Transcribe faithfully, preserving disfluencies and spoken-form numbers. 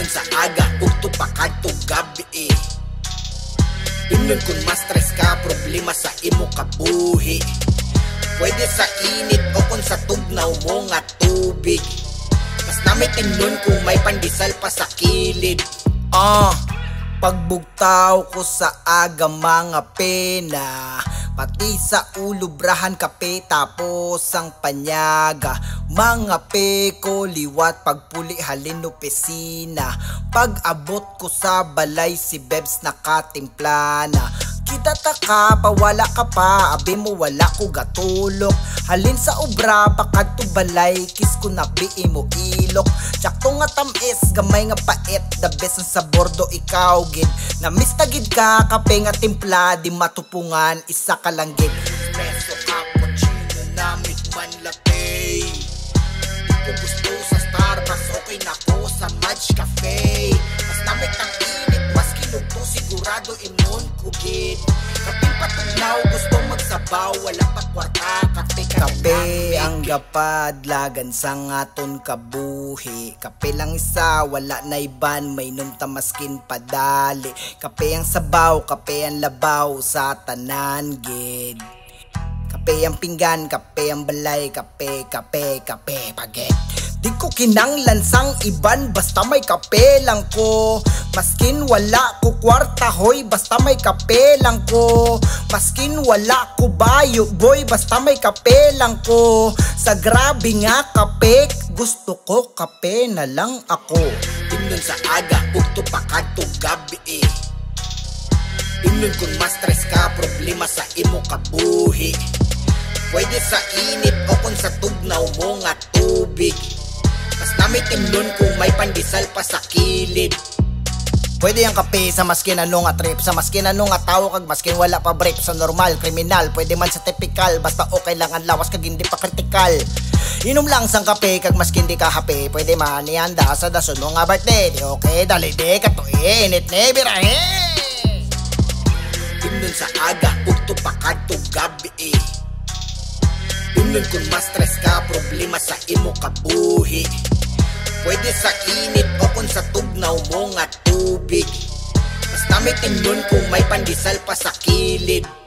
Tingnan sa aga, ugto pa kadtong gabi eh. Tingnan kung ma-stress ka, problema sa imo kabuhi. Pwede sa init o kung sa tugnaw mo nga tubig. Mas nami tingnan kung may pandisal pa sa kilid. Ah, pagbugtaw ko sa aga mga pena, pati sa ulo brahan kape tapos ang panyaga. Mga peko liwat pagpuli halin opisina. Pag abot ko sa balay si Bebs nakatimplana. Kita taka pa wala ka pa, abi mo wala ko gatulok. Halin sa obra pakad to balay, kiss ko na bii mo ilok. Tsakto nga tamis, gamay nga pait, the best ang sa bordo ikaw gid. Namiss na gid ka, kape nga timpla, di matupungan, isa ka lang gid. Espresso, cappuccino, namit man latte. Di ko gusto sa Starbucks, okay na ko sa Match Cafe. Mas namit ang init, mas kinugto, sigurado imun ko gid. Kapil patugnaw, gusto magsabaw, wala pa kwarta, kape ka. Kape ang gapad, lagan sa ngaton kabuhi. Kape lang isa, wala na iban, may numta maskin padali. Kape ang sabaw, kape ang labaw, sa tanan gid. Kape ang pinggan, kape ang balay, kape, kape, kape, paget. Di ko kinanglan sang iban, basta may kape lang ko. Maskin wala ko kwarta hoy, basta may kape lang ko. Maskin wala ko bayo boy, basta may kape lang ko. Sa grabe nga kape, gusto ko kape na lang ako. Tingnan sa aga, ugto pa kadtong gabi eh. Tingnan kung ma-stress ka, problema sa imo kabuhi. Pwede sa init o kung sa tugnaw mo nga tubig. Mas nami tingnon kung may pandisal pa sa kilid. Pwede ang kape sa maskin ano nga trip, sa maskin ano nga tao kag maskin wala pa brief. Sa normal, kriminal, pwede man sa typical, basta okay lang ang lawas kag hindi pa kritikal. Inom lang sang kape kag maskin di ka happy, pwede man ihanda sa dason mo nga birthday. Di okay, dali di ka to init ne birahe. Tingnan sa aga, ugto pa kadtong gabi eh. Tingnan kung ma-stress ka, problema sa imo kabuhi. Pwede sa init o kung sa tugnaw mo nga tubig. Mas nami tingnon kung may pandisal pa sa kilid.